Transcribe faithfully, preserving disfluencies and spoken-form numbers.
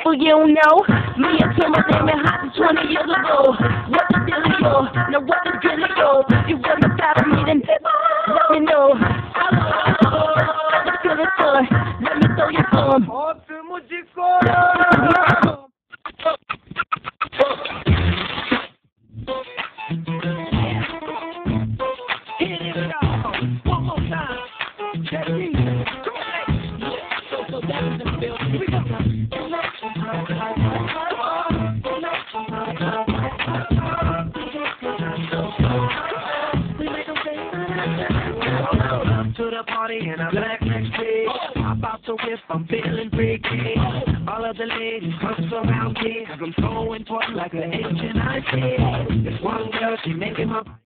You don't know, me and Kim are damn hot than twenty years ago. What the dealio? Now what the dealio? You wanna battle me, then let me know. Let's get it done. Let me throw you some. Hit it up one more time. Check me. So so that is the building. Here we go. To the party in a black next page. I'm about to whip, I'm feeling freaky. All of the ladies come around me, cause I'm so important like an engine I see. This one girl, she making my